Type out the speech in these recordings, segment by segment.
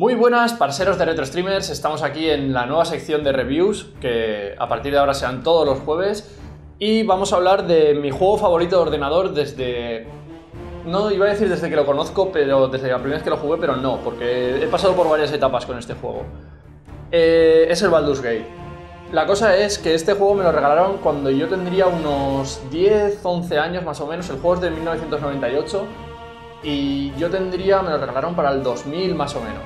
Muy buenas, parceros de Retro Streamers, estamos aquí en la nueva sección de reviews, que a partir de ahora serán todos los jueves, y vamos a hablar de mi juego favorito de ordenador desde... No iba a decir desde que lo conozco, pero desde la primera vez que lo jugué, pero no, porque he pasado por varias etapas con este juego. Es el Baldur's Gate. La cosa es que este juego me lo regalaron cuando yo tendría unos 10-11 años más o menos. El juego es de 1998 y yo tendría, me lo regalaron para el 2000 más o menos.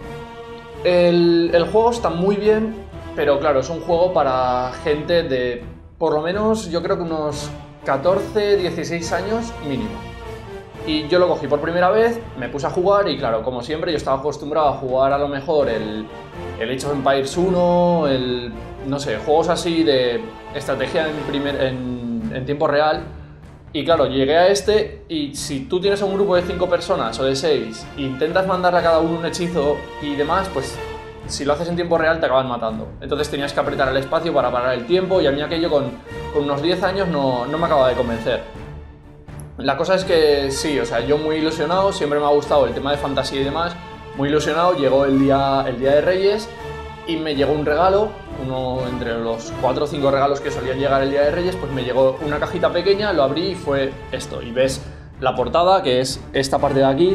El juego está muy bien, pero claro, es un juego para gente de por lo menos yo creo que unos 14-16 años mínimo. Y yo lo cogí por primera vez, me puse a jugar y claro, como siempre yo estaba acostumbrado a jugar a lo mejor el Age of Empires 1, no sé, juegos así de estrategia en tiempo real. Y claro, llegué a este y si tú tienes un grupo de 5 personas o de 6 e intentas mandarle a cada uno un hechizo y demás, pues si lo haces en tiempo real te acaban matando. Entonces tenías que apretar el espacio para parar el tiempo y a mí aquello con unos 10 años no me acaba de convencer. La cosa es que sí, o sea, yo muy ilusionado, siempre me ha gustado el tema de fantasía y demás, muy ilusionado, llegó el día de Reyes y me llegó un regalo, uno entre los 4 o 5 regalos que solían llegar el día de Reyes, pues me llegó una cajita pequeña, lo abrí y fue esto, y ves la portada, que es esta parte de aquí,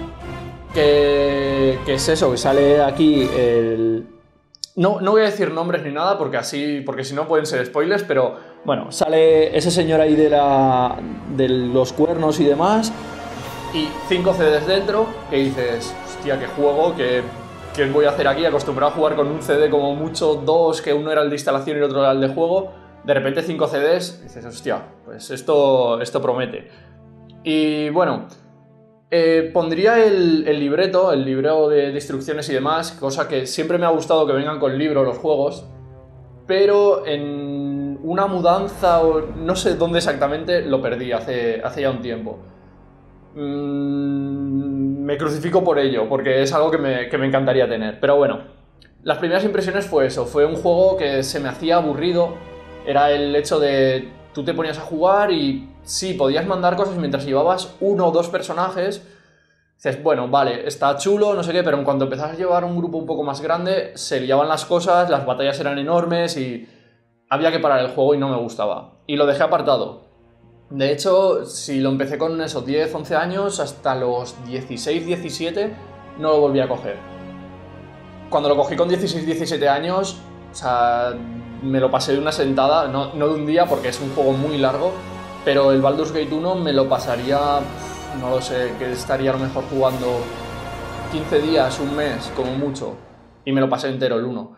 que es eso, que sale aquí el... No voy a decir nombres ni nada porque si no pueden ser spoilers, pero bueno, sale ese señor ahí de los cuernos y demás y 5 CDs dentro que dices, hostia, qué juego, ¿qué voy a hacer aquí? Acostumbrado a jugar con un CD como mucho, 2, que uno era el de instalación y el otro era el de juego, de repente 5 CDs, dices, hostia, pues esto promete. Y bueno... pondría el librero de instrucciones y demás, cosa que siempre me ha gustado que vengan con libro los juegos, pero en una mudanza o no sé dónde exactamente lo perdí hace ya un tiempo. Me crucifico por ello, porque es algo que me encantaría tener, pero bueno, las primeras impresiones fue eso, fue un juego que se me hacía aburrido, era el hecho de tú te ponías a jugar y sí, podías mandar cosas mientras llevabas 1 o 2 personajes. Dices, bueno, vale, está chulo, no sé qué, pero en cuanto empezabas a llevar un grupo un poco más grande, se liaban las cosas, las batallas eran enormes y había que parar el juego y no me gustaba. Y lo dejé apartado. De hecho, si lo empecé con esos 10-11 años, hasta los 16-17 no lo volví a coger. Cuando lo cogí con 16-17 años, o sea, me lo pasé de una sentada, no de un día porque es un juego muy largo, pero el Baldur's Gate 1 me lo pasaría, no lo sé, que estaría a lo mejor jugando 15 días, un mes, como mucho, y me lo pasé entero el 1.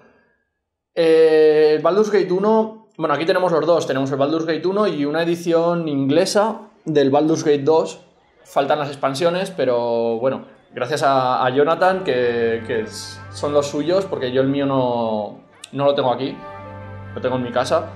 El Baldur's Gate 1, bueno, aquí tenemos los dos, tenemos el Baldur's Gate 1 y una edición inglesa del Baldur's Gate 2, faltan las expansiones, pero bueno, gracias a Jonathan, que son los suyos, porque yo el mío no lo tengo aquí, lo tengo en mi casa.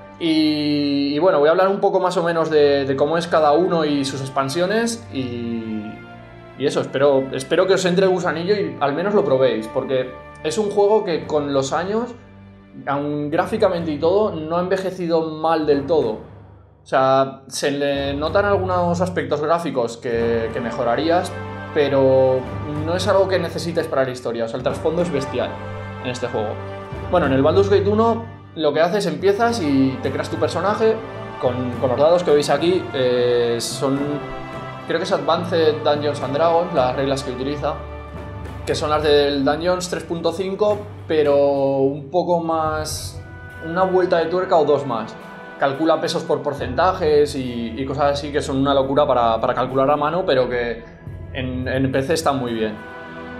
Y bueno, voy a hablar un poco más o menos de cómo es cada uno y sus expansiones y eso, espero que os entre el gusanillo y al menos lo probéis, porque es un juego que con los años, aun gráficamente y todo, no ha envejecido mal del todo. O sea, se le notan algunos aspectos gráficos que mejorarías, pero no es algo que necesites para la historia, o sea, el trasfondo es bestial en este juego. Bueno, en el Baldur's Gate 1 lo que haces, empiezas y te creas tu personaje con los dados que veis aquí, son, creo que es Advanced Dungeons and Dragons, las reglas que utiliza, que son las del Dungeons 3.5, pero un poco más, una vuelta de tuerca o 2 más. Calcula pesos por porcentajes y cosas así que son una locura para calcular a mano, pero que en PC está muy bien.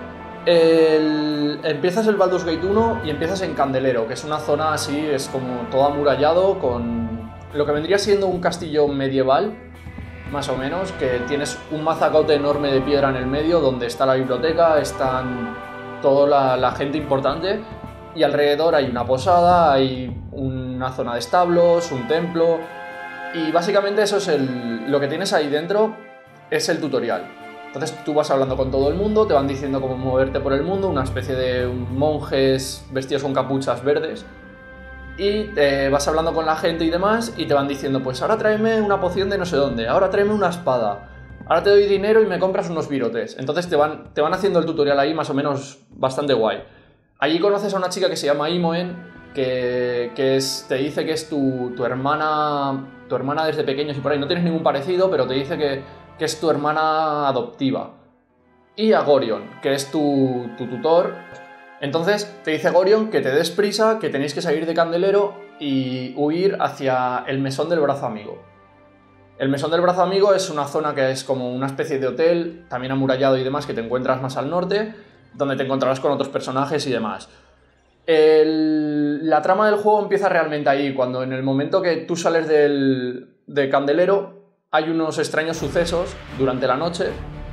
Empiezas el Baldur's Gate 1 y empiezas en Candelero, que es una zona así, es como todo amurallado con lo que vendría siendo un castillo medieval, más o menos, que tienes un mazacote enorme de piedra en el medio donde está la biblioteca, están toda la gente importante y alrededor hay una posada, hay una zona de establos, un templo y básicamente eso es lo que tienes ahí dentro es el tutorial. Entonces tú vas hablando con todo el mundo, te van diciendo cómo moverte por el mundo, una especie de monjes vestidos con capuchas verdes y vas hablando con la gente y demás y te van diciendo, pues ahora tráeme una poción de no sé dónde, ahora tráeme una espada, ahora te doy dinero y me compras unos virotes. Entonces te van haciendo el tutorial ahí más o menos bastante guay. Allí conoces a una chica que se llama Imoen, que te dice que es tu hermana desde pequeños y por ahí. No tienes ningún parecido, pero te dice que es tu hermana adoptiva. Y a Gorion, que es tu tutor. Entonces te dice Gorion que te des prisa, que tenéis que salir de Candelero y huir hacia el Mesón del Brazo Amigo. El Mesón del Brazo Amigo es una zona que es como una especie de hotel, también amurallado y demás, que te encuentras más al norte, donde te encontrarás con otros personajes y demás. La trama del juego empieza realmente ahí, cuando en el momento que tú sales de Candelero hay unos extraños sucesos durante la noche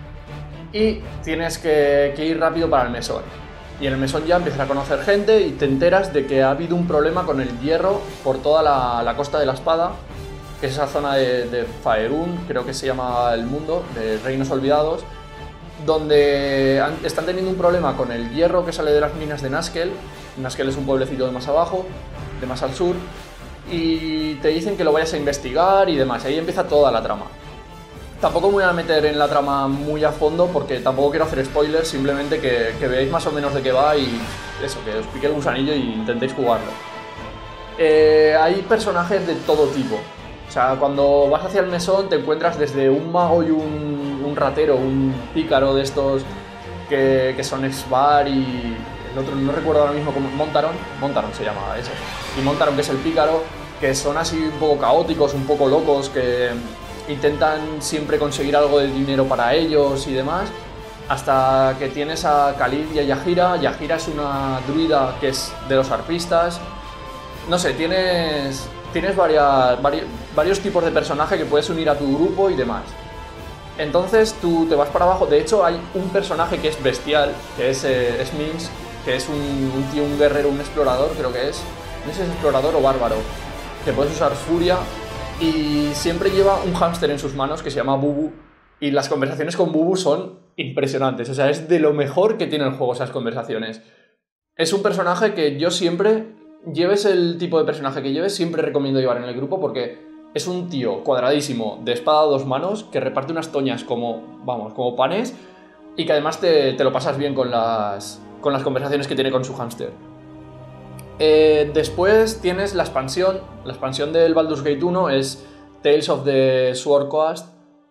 y tienes que ir rápido para el Mesón. Y en el Mesón ya empiezas a conocer gente y te enteras de que ha habido un problema con el hierro por toda la Costa de la Espada, que es esa zona de Faerun, creo que se llama el mundo, de Reinos Olvidados, donde están teniendo un problema con el hierro que sale de las minas de Nazkel. Nazkel es un pueblecito de más abajo, de más al sur, y te dicen que lo vayas a investigar y demás. Ahí empieza toda la trama. Tampoco me voy a meter en la trama muy a fondo porque tampoco quiero hacer spoilers, simplemente que veáis más o menos de qué va y eso, que os pique el gusanillo y intentéis jugarlo. Hay personajes de todo tipo. O sea, cuando vas hacia el mesón te encuentras desde un mago y un ratero, un pícaro de estos que son Exvar y el otro no recuerdo ahora mismo, como Montaron se llama eso. Y Montaron, que es el pícaro, que son así un poco caóticos, un poco locos, que intentan siempre conseguir algo de dinero para ellos y demás, hasta que tienes a Khalid y a Yahira. Yahira es una druida que es de los arpistas. No sé, tienes varios tipos de personaje que puedes unir a tu grupo y demás. Entonces tú te vas para abajo. De hecho hay un personaje que es bestial, que es Minx, que es un tío, un guerrero, un explorador, creo que es. No sé si es explorador o bárbaro, que puedes usar furia y siempre lleva un hámster en sus manos que se llama Bubu, y las conversaciones con Bubu son impresionantes. O sea, es de lo mejor que tiene el juego esas conversaciones. Es un personaje que yo siempre, lleves el tipo de personaje que lleves, siempre recomiendo llevar en el grupo porque es un tío cuadradísimo, de espada a dos manos, que reparte unas toñas como panes, y que además te lo pasas bien con las conversaciones que tiene con su hámster. Después tienes la expansión del Baldur's Gate 1, es Tales of the Sword Coast,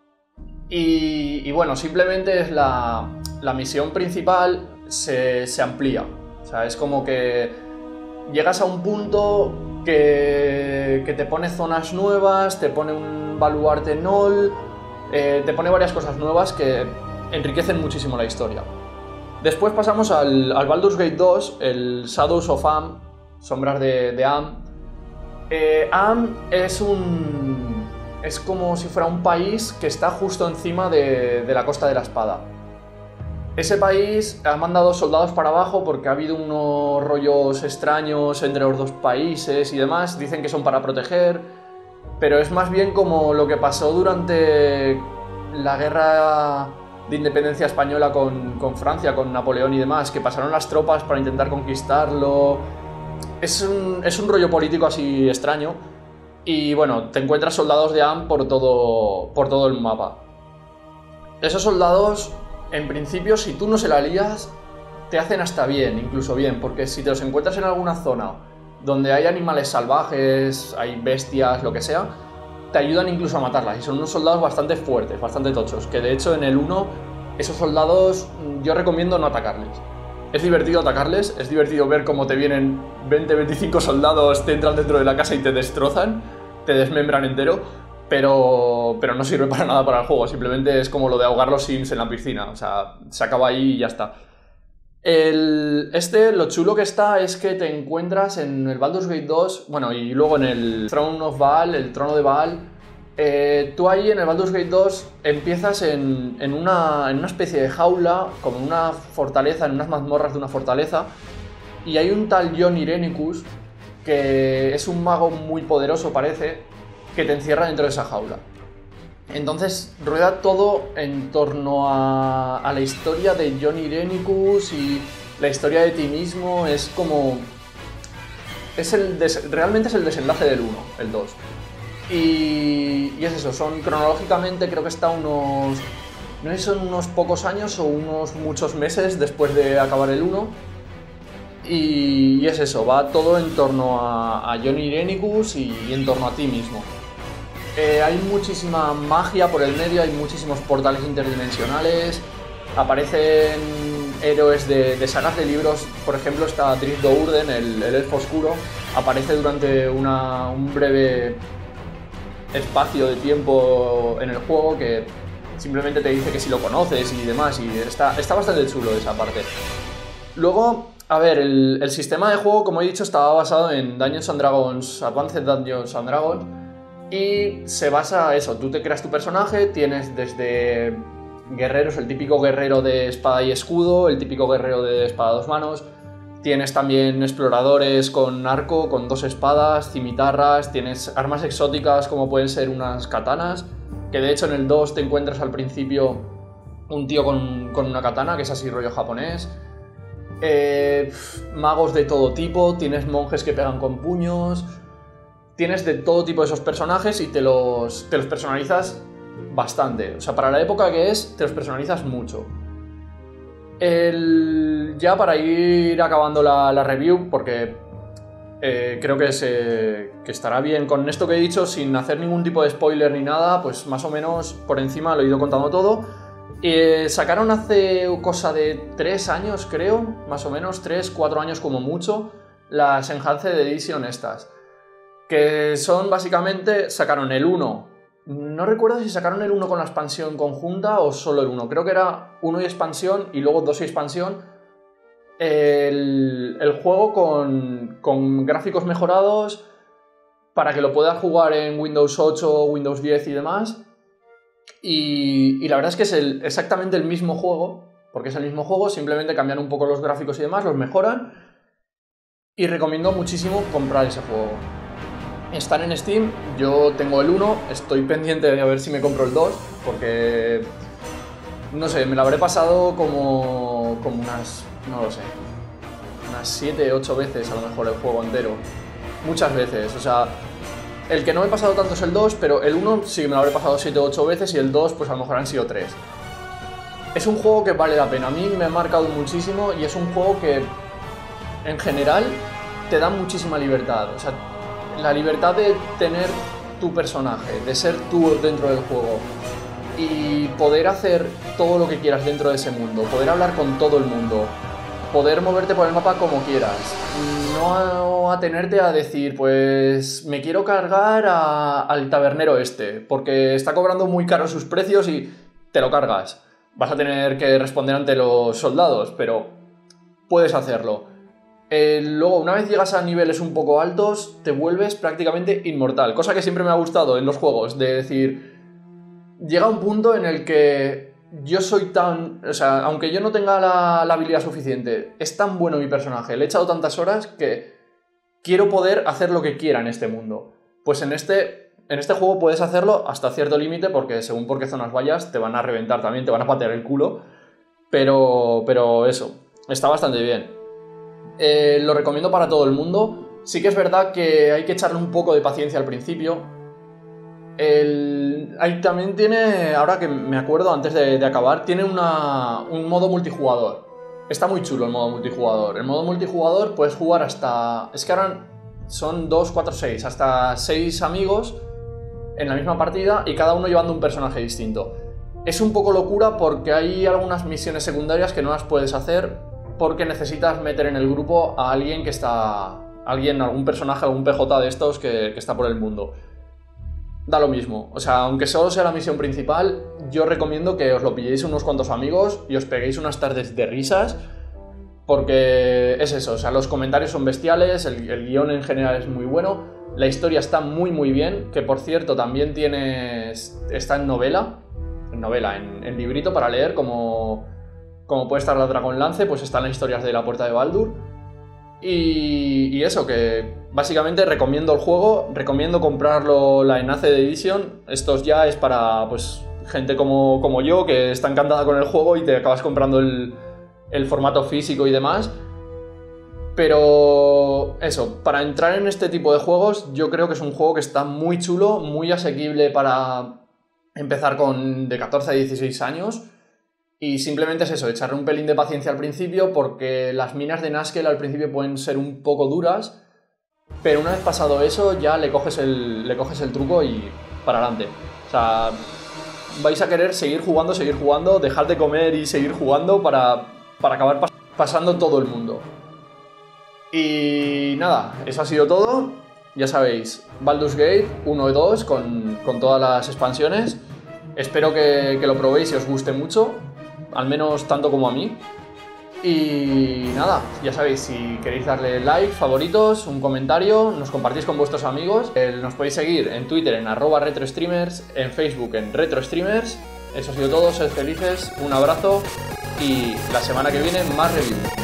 y bueno, simplemente es la misión principal se amplía. O sea, es como que llegas a un punto que te pone zonas nuevas, te pone un baluarte Nol, te pone varias cosas nuevas que enriquecen muchísimo la historia. Después pasamos al Baldur's Gate 2, el Shadows of Amn, Sombras de Amn. Amn es como si fuera un país que está justo encima de la Costa de la Espada. Ese país ha mandado soldados para abajo porque ha habido unos rollos extraños entre los dos países y demás. Dicen que son para proteger, pero es más bien como lo que pasó durante la guerra de independencia española con Francia, con Napoleón y demás, que pasaron las tropas para intentar conquistarlo. Es un rollo político así extraño. Y bueno, te encuentras soldados de Amn por todo el mapa. Esos soldados, en principio, si tú no se la lías, te hacen hasta bien, incluso bien, porque si te los encuentras en alguna zona donde hay animales salvajes, hay bestias, lo que sea, te ayudan incluso a matarlas, y son unos soldados bastante fuertes, bastante tochos, que de hecho en el 1, esos soldados yo recomiendo no atacarles. Es divertido atacarles, es divertido ver cómo te vienen 20-25 soldados, te entran dentro de la casa y te destrozan, te desmembran entero, pero no sirve para nada para el juego, simplemente es como lo de ahogar los Sims en la piscina, o sea, se acaba ahí y ya está. Lo chulo que está es que te encuentras en el Baldur's Gate 2, bueno, y luego en el Throne of Baal, el trono de Baal. Tú ahí en el Baldur's Gate 2 empiezas en una especie de jaula, como en una fortaleza, en unas mazmorras de una fortaleza, y hay un tal Jon Irenicus, que es un mago muy poderoso, parece, que te encierra dentro de esa jaula. Entonces rueda todo en torno a la historia de Jon Irenicus y la historia de ti mismo. Es como... realmente es el desenlace del 1, el 2. Y es eso, son cronológicamente creo que está unos... No sé si son unos pocos años o unos muchos meses después de acabar el 1. Y es eso, va todo en torno a Johnny Irenicus y en torno a ti mismo. Hay muchísima magia por el medio, hay muchísimos portales interdimensionales, aparecen héroes de sagas de libros, por ejemplo está Drizzt Do'Urden, el elfo oscuro, aparece durante un breve espacio de tiempo en el juego que simplemente te dice que si lo conoces y demás, y está bastante chulo esa parte. Luego, a ver, el sistema de juego, como he dicho, estaba basado en Dungeons and Dragons, Advanced Dungeons and Dragons, y se basa en eso, tú te creas tu personaje, tienes desde guerreros, el típico guerrero de espada y escudo, el típico guerrero de espada a dos manos, tienes también exploradores con arco, con dos espadas, cimitarras, tienes armas exóticas como pueden ser unas katanas, que de hecho en el 2 te encuentras al principio un tío con una katana, que es así rollo japonés. Magos de todo tipo, tienes monjes que pegan con puños, tienes de todo tipo de esos personajes y te los personalizas bastante. O sea, para la época que es, te los personalizas mucho. Ya para ir acabando la review, porque creo que estará bien con esto que he dicho, sin hacer ningún tipo de spoiler ni nada, pues más o menos por encima lo he ido contando todo. Sacaron hace cosa de 3 años, creo, más o menos, 3-4 años como mucho, las Enhanced Edition estas, que son básicamente, sacaron el 1, no recuerdo si sacaron el 1 con la expansión conjunta o solo el 1, creo que era 1 y expansión y luego 2 y expansión, el juego con gráficos mejorados para que lo puedas jugar en Windows 8, Windows 10 y demás. Y la verdad es que es exactamente el mismo juego, porque es el mismo juego, simplemente cambian un poco los gráficos y demás, los mejoran, y recomiendo muchísimo comprar ese juego. Están en Steam, yo tengo el 1, estoy pendiente de a ver si me compro el 2, porque no sé, me lo habré pasado como unas, no lo sé, unas 7-8 veces a lo mejor el juego entero, muchas veces, o sea... El que no me he pasado tanto es el 2, pero el 1 sí que me lo habré pasado 7 o 8 veces y el 2 pues a lo mejor han sido 3. Es un juego que vale la pena, a mí me ha marcado muchísimo y es un juego que en general te da muchísima libertad. O sea, la libertad de tener tu personaje, de ser tú dentro del juego y poder hacer todo lo que quieras dentro de ese mundo, poder hablar con todo el mundo, poder moverte por el mapa como quieras, no atenerte a decir, pues me quiero cargar al tabernero este, porque está cobrando muy caro sus precios y te lo cargas. Vas a tener que responder ante los soldados, pero puedes hacerlo. Luego, una vez llegas a niveles un poco altos, te vuelves prácticamente inmortal, cosa que siempre me ha gustado en los juegos, de decir, llega un punto en el que yo soy tan... O sea, aunque yo no tenga la habilidad suficiente, es tan bueno mi personaje, le he echado tantas horas que quiero poder hacer lo que quiera en este mundo. Pues en este juego puedes hacerlo hasta cierto límite, porque según por qué zonas vayas, te van a reventar también, te van a patear el culo. Pero eso, está bastante bien. Lo recomiendo para todo el mundo. Sí que es verdad que hay que echarle un poco de paciencia al principio. También tiene, ahora que me acuerdo antes de acabar, tiene un modo multijugador. Está muy chulo el modo multijugador. El modo multijugador puedes jugar hasta... Es que ahora son 2, 4, 6, hasta 6 amigos en la misma partida y cada uno llevando un personaje distinto. Es un poco locura porque hay algunas misiones secundarias que no las puedes hacer porque necesitas meter en el grupo a alguien que está... algún personaje, algún PJ de estos que está por el mundo. Da lo mismo, o sea, aunque solo sea la misión principal, yo recomiendo que os lo pilléis unos cuantos amigos y os peguéis unas tardes de risas, porque es eso, o sea, los comentarios son bestiales, el guión en general es muy bueno, la historia está muy bien, que por cierto también está en en librito para leer, como puede estar la Dragonlance, pues están las historias de la Puerta de Baldur. Y eso, que básicamente recomiendo el juego, recomiendo comprarlo la Enhanced Edition. Esto ya es para pues gente como yo, que está encantada con el juego y te acabas comprando el formato físico y demás. Pero eso, para entrar en este tipo de juegos, yo creo que es un juego que está muy chulo, muy asequible para empezar de 14 a 16 años. Y simplemente es eso, echarle un pelín de paciencia al principio, porque las minas de Nuzlocke al principio pueden ser un poco duras, pero una vez pasado eso ya le coges el truco y para adelante. O sea, vais a querer seguir jugando, dejar de comer y seguir jugando para acabar pasando todo el mundo. Y nada, eso ha sido todo. Ya sabéis, Baldur's Gate 1 y 2 con todas las expansiones. Espero que lo probéis y os guste mucho, al menos tanto como a mí. Y nada, ya sabéis, si queréis darle like, favoritos, un comentario, nos compartís con vuestros amigos. Nos podéis seguir en Twitter en @retrostreamers, en Facebook en retrostreamers. Eso ha sido todo, sed felices, un abrazo y la semana que viene más reviews.